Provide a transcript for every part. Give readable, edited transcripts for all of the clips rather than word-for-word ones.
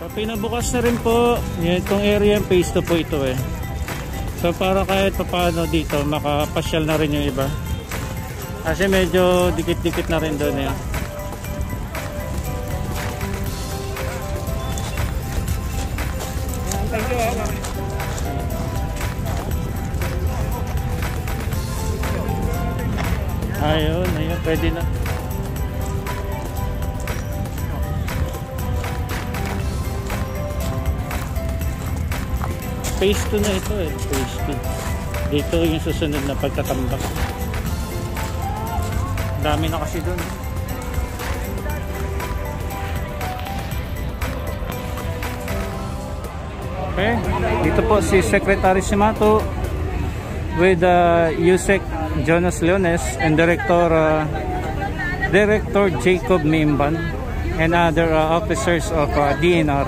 So, pinabukas na rin po. Yan, itong area phase 2 po ito eh. So para kahit paano dito makapasyal na rin yung iba. Kasi medyo dikit-dikit na rin doon eh. Thank you. Ayun, pwede na. Phase 2 na ito eh, phase 2. Dito yung susunod na pagtatambak. Dami na kasi doon. Okay, dito po si Secretary Simato with Yusek Jonas Leones and Director Jacob Mimban and other officers of DNR.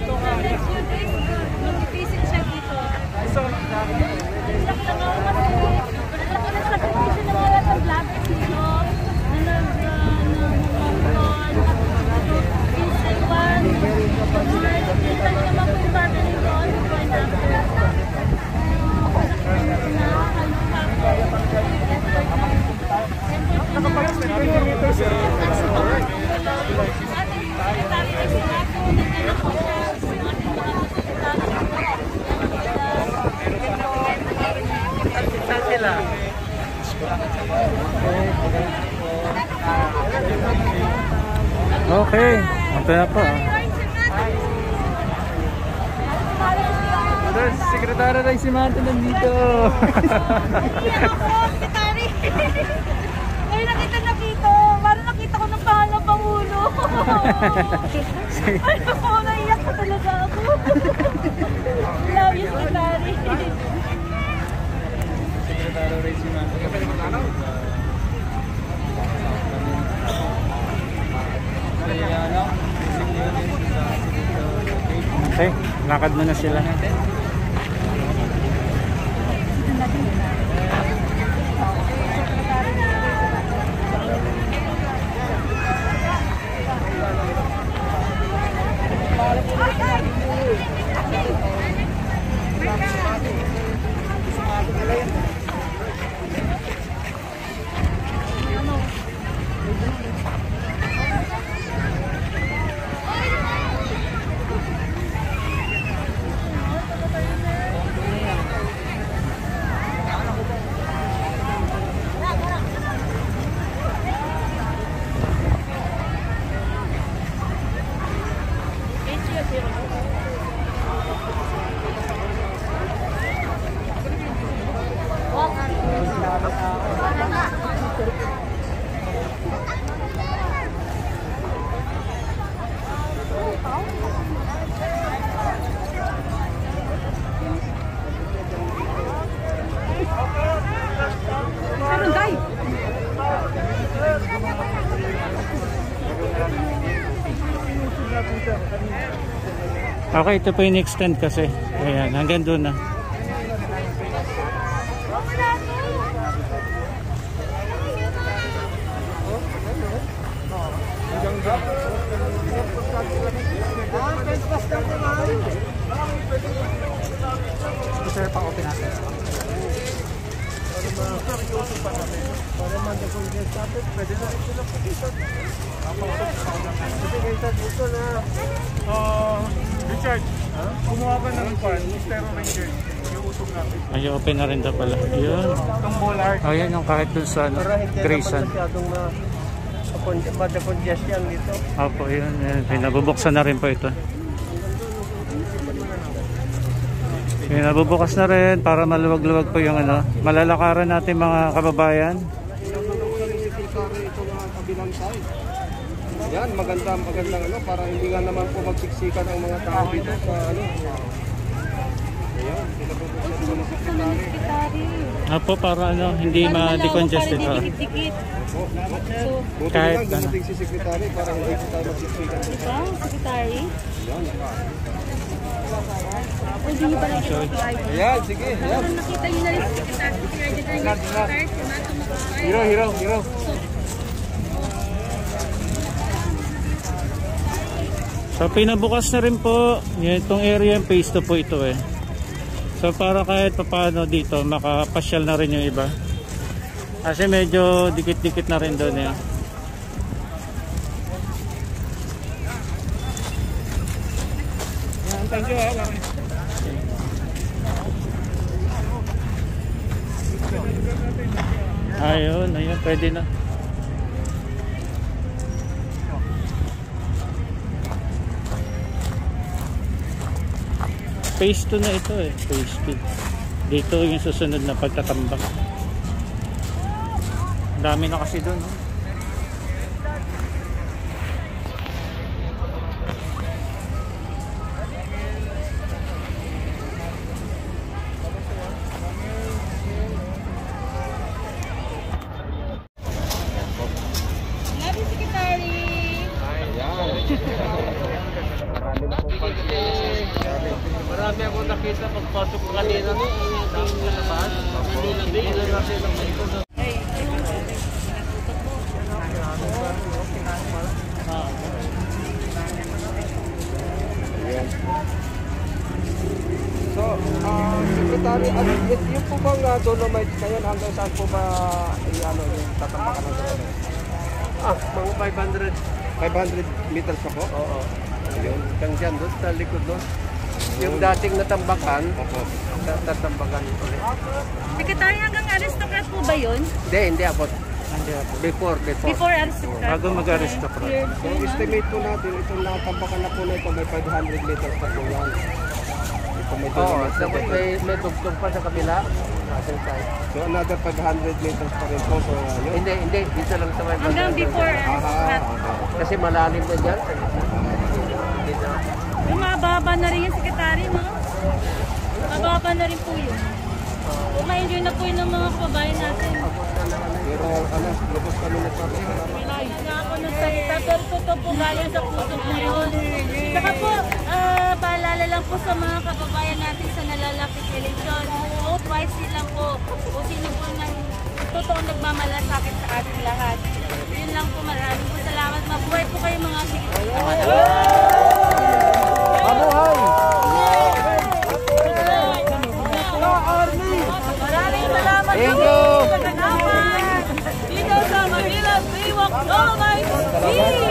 Okay, ito na po. Sekretary Ray Simato nandito. Sekretary. Ay, nakita na dito. Parang nakita ko ng pangalan ng Pangulo. Ay, ako, naiyak ko talaga ako. Love you, Sekretary. Sekretary Ray Simato. Okay, lakad muna sila. Okay, ito po yung extend kasi. Ayan, hanggang doon na. Sir, pa-open natin. Para mag-congest natin, pwede na rin sila pakita. Kasi kayo dito na... Richard, kumuha ka ng pan, Mistero Ranger, yung usog natin. Ay, open na rin daw pala. Yun. Itong bollard. Oh, yan yung kahit dun sa Grayson. Mada-congestion dito. Opo, yun. Pinabubuksan na rin po ito. Pinabubukas na rin para maluwag-luwag po yung ano. Malalakaran natin mga kababayan. Yan, magandang ano, para hindi nga naman po magsiksikan ang mga tao dito sa ano. Ayan, pinabubuksan po ng sekretary. Opo, para ano, hindi ma-decongested. Dikit-dikit. Kahit lang, dumating si sekretary para hindi tayo magsiksikan. Ito, Sekretary. Pwede niyo pala ito. Ayan, sige. Ayan. Nakita niyo na rin si Sekretary. Hiro. So pinabukas na rin po. Yan, itong area yung phase 2 po ito eh. So para kahit paano dito makapasyal na rin yung iba. Kasi medyo dikit-dikit na rin doon eh. Thank you. Ayun, pwede na. Phase 2 na ito eh, phase 2. Dito yung susunod na pagtatambak. Dami na kasi doon. Marami akong nakita pagpasok ko kanina no, ang dami na labas. Hindi lang din, ilan natin ang maikot. So, Secretary, yung po bang Dolomites ngayon, hanggang saan po ba yung tatambakan ng Dolomites? Mga 500 meters pa po? Oo. Ayun, kang dyan doon, sa likod doon. Yung dating natambakan, tatambakan ulit. Secretary, hanggang aristocrat po ba yun? Hindi abot. Before. Before aristocrat? Bago mag-aristocrat. So, estimate po natin, itong natambakan na po na ito, may 500 meters pa po yan. Oo, tapos may tugtog pa sa kabila. So, another 500 meters pa rin po. So, hindi, dito lang sa may hanggang before aristocrat. Kasi malalim na dyan. Yung mababa na rin yung Secretary, no? Mababa na rin po yun. Ma-enjoy na po yun ng mga kababayan natin. Pero, lubos kami nagpapalala. Nga ako nagsalita, pero totoo po galing sa puso po yun. Saka po, paalala lang po sa mga kababayan natin sa nalalapit eleksyon. Vote wisely lang po. Kung sino po totoo nagmamalasakit sa ating lahat. Yun lang po, maraming po salamat. Mabuhay po kayo mga Secretary. Maraming salamat Thank you. sa kaganapan dito sa Manila Baywalk Dolomites.